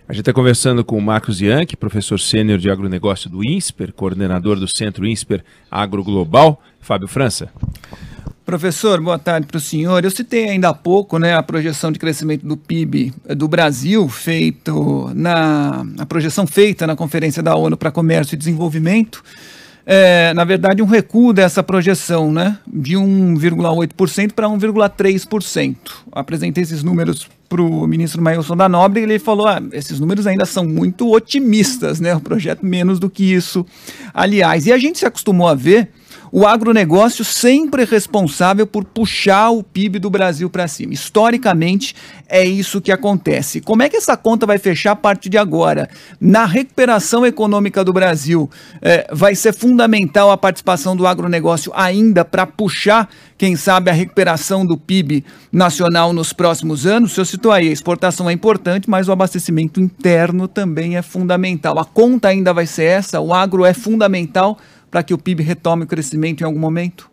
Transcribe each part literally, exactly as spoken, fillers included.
A gente está conversando com o Marcos Bianchi, professor sênior de agronegócio do INSPER, coordenador do Centro INSPER Agro Global. Fábio França. Professor, boa tarde para o senhor. Eu citei ainda há pouco, né, a projeção de crescimento do P I B do Brasil, feito na a projeção feita na Conferência da ONU para Comércio e Desenvolvimento. É, na verdade, um recuo dessa projeção, né, de um vírgula oito por cento para um vírgula três por cento. Apresentei esses números para o ministro Mailson da Nóbrega e ele falou, ah, esses números ainda são muito otimistas, né, o projeto menos do que isso, aliás. E a gente se acostumou a ver o agronegócio sempre responsável por puxar o P I B do Brasil para cima. Historicamente, é isso que acontece. Como é que essa conta vai fechar a partir de agora? Na recuperação econômica do Brasil, é, vai ser fundamental a participação do agronegócio ainda para puxar, quem sabe, a recuperação do P I B nacional nos próximos anos? O senhor citou aí, a exportação é importante, mas o abastecimento interno também é fundamental. A conta ainda vai ser essa? O agro é fundamental para que o P I B retome o crescimento em algum momento?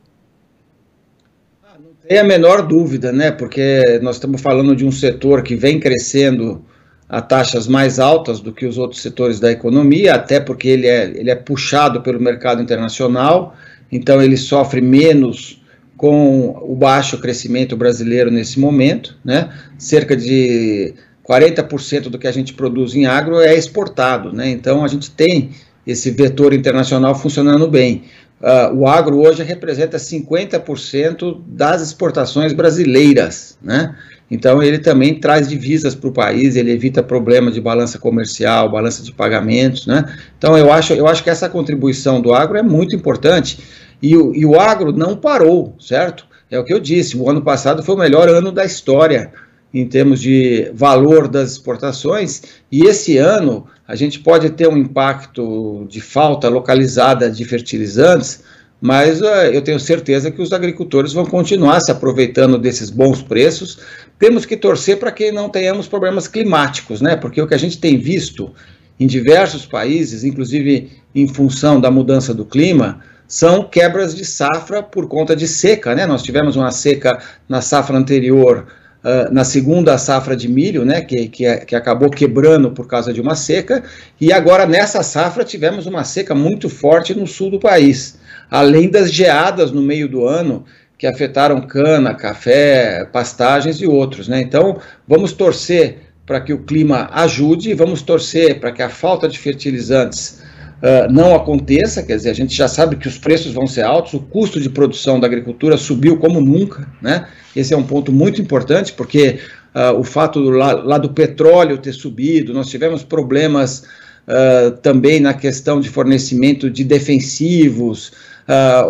Ah, não tem a menor dúvida, né? Porque nós estamos falando de um setor que vem crescendo a taxas mais altas do que os outros setores da economia, até porque ele é, ele é puxado pelo mercado internacional, então ele sofre menos com o baixo crescimento brasileiro nesse momento, né? Cerca de quarenta por cento do que a gente produz em agro é exportado, né? Então a gente tem esse vetor internacional funcionando bem. Uh, o agro hoje representa cinquenta por cento das exportações brasileiras, né? Então ele também traz divisas para o país, ele evita problema de balança comercial, balança de pagamentos, né? Então eu acho, eu acho que essa contribuição do agro é muito importante e o, e o agro não parou, certo? É o que eu disse, o ano passado foi o melhor ano da história em termos de valor das exportações, e esse ano a gente pode ter um impacto de falta localizada de fertilizantes, mas uh, eu tenho certeza que os agricultores vão continuar se aproveitando desses bons preços. Temos que torcer para que não tenhamos problemas climáticos, né? Porque o que a gente tem visto em diversos países, inclusive em função da mudança do clima, são quebras de safra por conta de seca, né? Nós tivemos uma seca na safra anterior, Uh, na segunda safra de milho, né, que, que, que acabou quebrando por causa de uma seca, e agora nessa safra tivemos uma seca muito forte no sul do país, além das geadas no meio do ano, que afetaram cana, café, pastagens e outros, né? Então vamos torcer para que o clima ajude, vamos torcer para que a falta de fertilizantes Uh, não aconteça, quer dizer, a gente já sabe que os preços vão ser altos, o custo de produção da agricultura subiu como nunca, né? Esse é um ponto muito importante, porque uh, o fato lá, lá do petróleo ter subido, nós tivemos problemas uh, também na questão de fornecimento de defensivos, uh,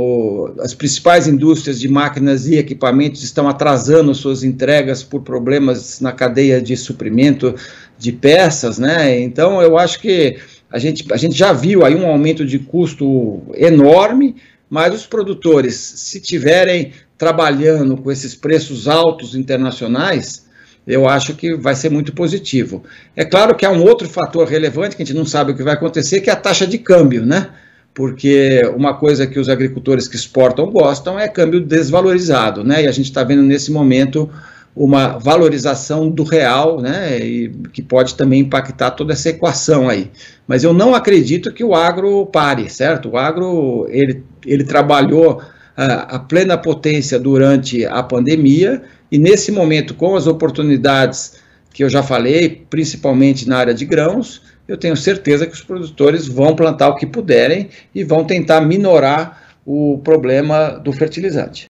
o, as principais indústrias de máquinas e equipamentos estão atrasando suas entregas por problemas na cadeia de suprimento de peças, né? Então eu acho que A gente, a gente já viu aí um aumento de custo enorme, mas os produtores, se tiverem trabalhando com esses preços altos internacionais, eu acho que vai ser muito positivo. É claro que há um outro fator relevante, que a gente não sabe o que vai acontecer, que é a taxa de câmbio, né? Porque uma coisa que os agricultores que exportam gostam é câmbio desvalorizado, né? E a gente está vendo nesse momento uma valorização do real, né, e que pode também impactar toda essa equação aí. Mas eu não acredito que o agro pare, certo? O agro, ele, ele trabalhou a, a plena potência durante a pandemia, e nesse momento, com as oportunidades que eu já falei, principalmente na área de grãos, eu tenho certeza que os produtores vão plantar o que puderem e vão tentar minorar o problema do fertilizante.